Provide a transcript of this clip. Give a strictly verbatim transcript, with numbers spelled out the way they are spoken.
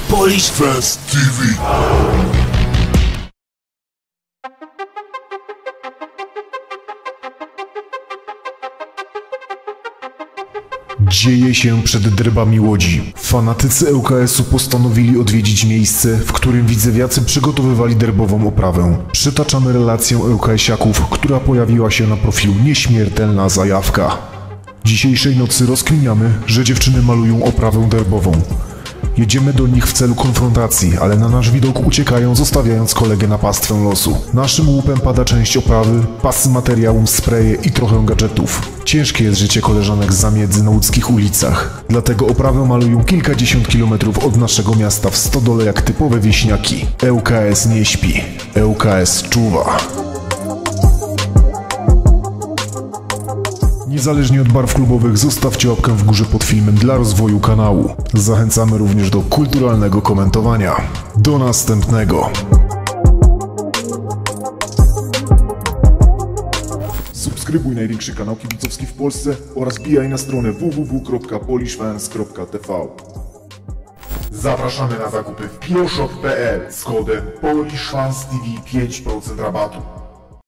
Polish Fans T V. Dzieje się przed derbami Łodzi. Fanatycy L K S-u postanowili odwiedzić miejsce, w którym widzewiacy przygotowywali derbową oprawę. Przytaczamy relację L K S-iaków, która pojawiła się na profilu Nieśmiertelna Zajawka. Dzisiejszej nocy rozkminiamy, że dziewczyny malują oprawę derbową. Jedziemy do nich w celu konfrontacji, ale na nasz widok uciekają, zostawiając kolegę na pastwę losu. Naszym łupem pada część oprawy, pasy materiału, spreje i trochę gadżetów. Ciężkie jest życie koleżanek z zamiedzy na łódzkich ulicach. Dlatego oprawę malują kilkadziesiąt kilometrów od naszego miasta w stodole jak typowe wieśniaki. L K S nie śpi. L K S czuwa. Niezależnie od barw klubowych, zostawcie łapkę w górze pod filmem dla rozwoju kanału. Zachęcamy również do kulturalnego komentowania. Do następnego. Subskrybuj największy kanał kibicowski w Polsce oraz wbijaj na stronę w w w kropka polish fans kropka t v. Zapraszamy na zakupy w pioshop kropka p l z kodem PolishFansTV pięć procent rabatu.